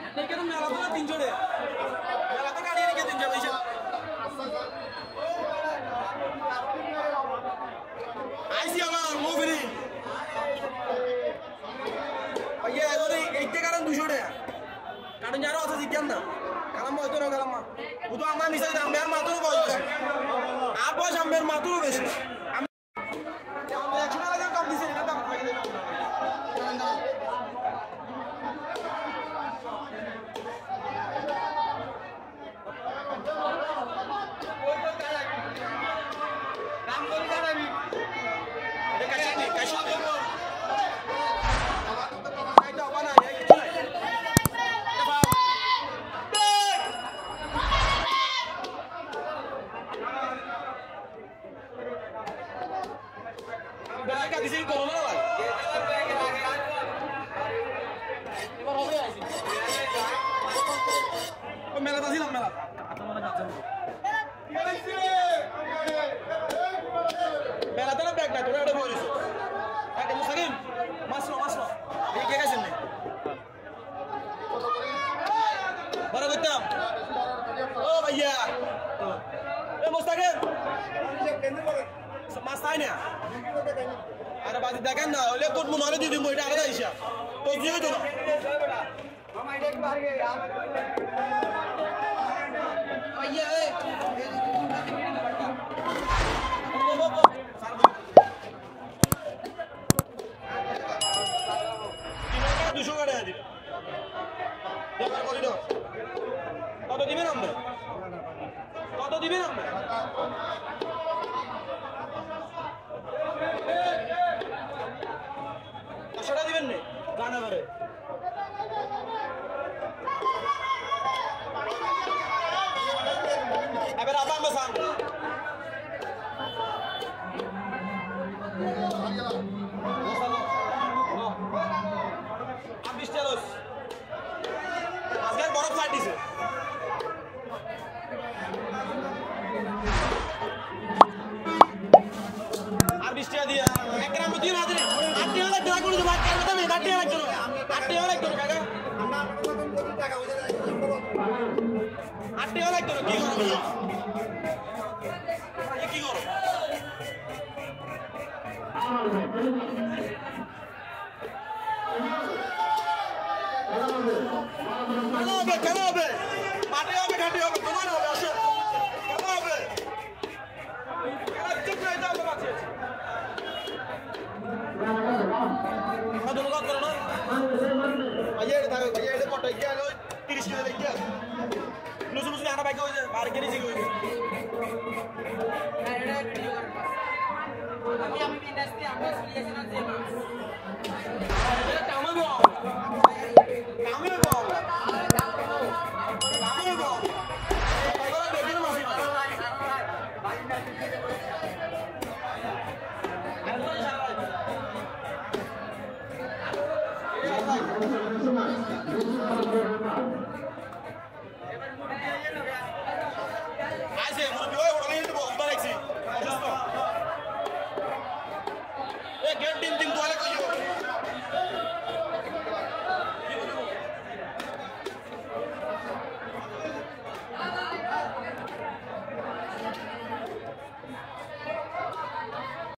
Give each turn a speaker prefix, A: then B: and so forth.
A: Nekan mela to na 300 টাকা mela to গাড়ি রেখে 300 পয়সা আইসি আমার মুভিনি ভাইয়া এবারে এইটা কারণ 200 টাকা কারণ যারা আছে জিজ্ঞান না কালাম হয়তো না কালাম মা বুঝো আমার মিসাই দাম বের মাত্র বয়স আর বয়স আমার মাত্র বেশি আমি 100 টাকা কম দিছি এটা দাম মেলা আসিলাম মেলা মেলাতে না ব্যাগ নাই তোরা এটা বলিস একটা মুসাকিম মাসলো এই কে গেছেন না বড় করতাম ও ভাইয়া এ মুস্তাকিম মাছ তাই না আরে বাজি দেখেন না হলে কোট মনে হলে দিয়ে দিব এটা আলাদা হিসাব তো দিয়ে তো না মামা এটা একটু আগে ভাইয়া এ দুশো টাকা দিন কত দিবেন আমরা কত দিবেন আমরা কতটা দিবেন নে জানা করে এবার আবার আমরা সাম আবিশ তেলস আজকের বড় ফ্লাইট দিছে আর 20 টাকা দিয়া এক গ্রাম দিন হাতে 8 টাকা লাগবে না করে দেব 8 টাকা দামে 8 টাকা লাগবে 8 টাকা লাগবে কাকা আমরা টাকা হয়ে যায় 8 টাকা লাগবে কি করব এ কি করব কেন হবে মাঠে হবে ঘাটে হবে তোমার হবে আসো কেন হবে চুপ করে যাও বাবা আছে কত লোক করো না ভাইয়া এটা থাকে ভাইয়া এটা পটাই গেল 30 টাকা লেগে লুসু লুসু আনা বাইক হয়ে আর কেনি জিগ হয়ে আমি ইন্ডাস্ট্রি আমরা সলিউশন আছে এটা কামাবো কামাবো আইছে মুরগি ওই ওড়াই দিতে বলবা রাখছি অসুস্থ এ গেট টিম টিম